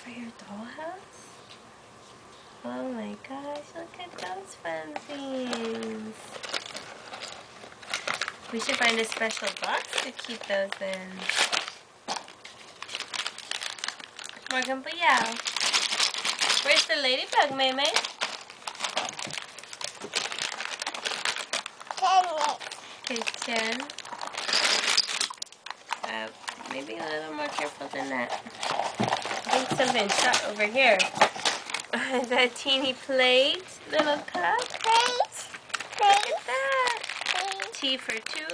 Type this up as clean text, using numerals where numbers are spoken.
for your dollhouse? Oh my gosh, look at those fanzines. We should find a special box to keep those in. Morgan Puyao. Where's the ladybug, Maymay? Kitchen. Maybe a little more careful than that. I think something shot over here. The teeny plate, little cup. Look at that. Tea for two.